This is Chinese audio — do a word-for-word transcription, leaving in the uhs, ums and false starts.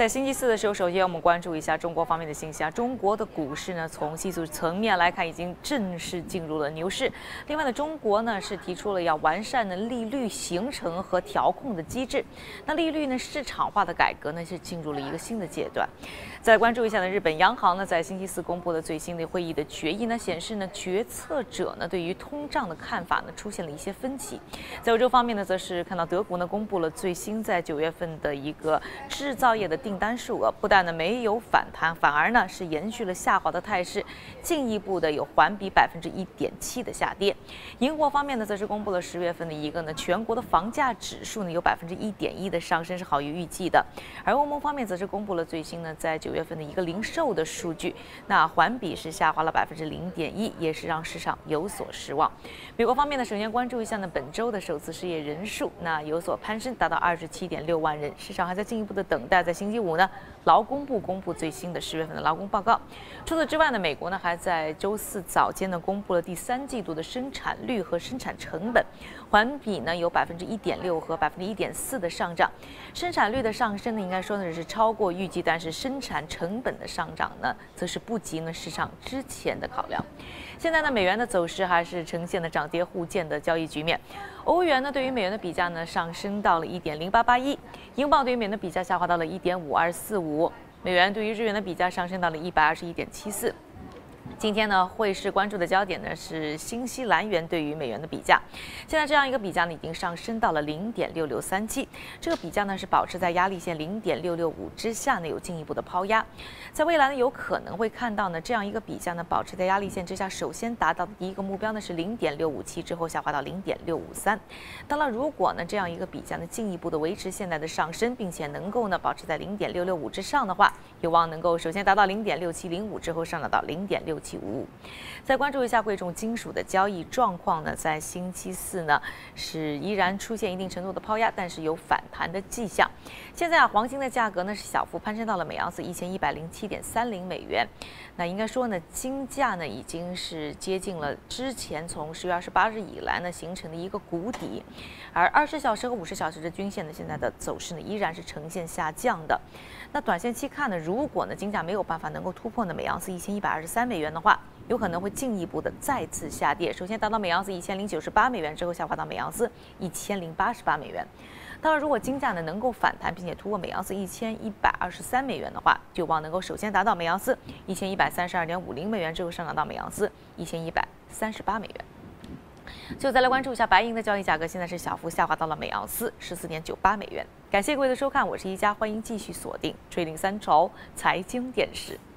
在星期四的时候，首先我们关注一下中国方面的信息啊。中国的股市呢，从技术层面来看，已经正式进入了牛市。另外呢，中国呢是提出了要完善的利率形成和调控的机制。那利率呢市场化的改革呢是进入了一个新的阶段。再关注一下呢，日本央行呢在星期四公布了最新的会议的决议呢，显示呢决策者呢对于通胀的看法呢出现了一些分歧。在欧洲方面呢，则是看到德国呢公布了最新在九月份的一个制造业的订单数额，不但呢没有反弹，反而呢是延续了下滑的态势，进一步的有环比百分之一点七的下跌。英国方面呢，则是公布了十月份的一个呢全国的房价指数呢有百分之一点一的上升，是好于预计的。而欧盟方面则是公布了最新呢在九月份的一个零售的数据，那环比是下滑了百分之零点一，也是让市场有所失望。美国方面呢，首先关注一下呢本周的首次失业人数，那有所攀升，达到二十七点六万人，市场还在进一步的等待在星期五呢劳工部公布最新的十月份的劳工报告。除此之外呢，美国呢还在周四早间呢公布了第三季度的生产率和生产成本，环比呢有百分之一点六和百分之一点四的上涨。生产率的上升呢，应该说呢是超过预计，但是生产成本的上涨呢，则是不及呢市场之前的考量。现在呢，美元的走势还是呈现了涨跌互见的交易局面。欧元呢对于美元的比价呢上升到了一点零八八一，英镑对于美元的比价下滑到了一点五二四五，美元对于日元的比价上升到了一百二十一点七四。今天呢，汇市关注的焦点呢是新西兰元对于美元的比价。现在这样一个比价呢，已经上升到了零点六六三七，这个比价呢是保持在压力线零点六六五之下呢，有进一步的抛压。在未来呢，有可能会看到呢这样一个比价呢保持在压力线之下，首先达到的第一个目标呢是零点六五七，之后下滑到零点六五三。当然，如果呢这样一个比价呢进一步的维持现在的上升，并且能够呢保持在零点六六五之上的话，有望能够首先达到零点六七零五，之后上涨到零点六七五五。再关注一下贵重金属的交易状况呢，在星期四呢是依然出现一定程度的抛压，但是有反弹的迹象。现在啊，黄金的价格呢是小幅攀升到了每盎司一千一百零七点三零美元。那应该说呢，金价呢已经是接近了之前从十月二十八日以来呢形成的一个谷底，而二十小时和五十小时的均线呢，现在的走势呢依然是呈现下降的。那短线期看呢，如果呢金价没有办法能够突破呢每盎司一千一百二十三美元的话，有可能会进一步的再次下跌，首先达到每盎司一千零九十八美元，之后下滑到每盎司一千零八十八美元。当然，如果金价呢能够反弹，并且突破每盎司一千一百二十三美元的话，就望能够首先达到每盎司一千一百三十二点五零美元，之后上涨到每盎司一千一百三十八美元。最后再来关注一下白银的交易价格，现在是小幅下滑到了每盎司十四点九八美元。感谢各位的收看，我是一加，欢迎继续锁定 Trading Central 财经电视。